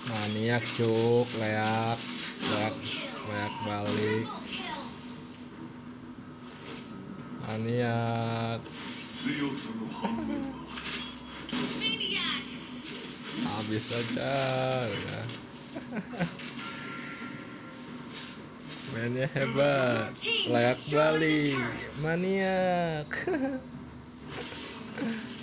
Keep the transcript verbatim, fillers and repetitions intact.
Maniak cuk, leak, leak, leak balik. Maniak. Habis saja ya. Mainnya hebat, leak balik, maniak.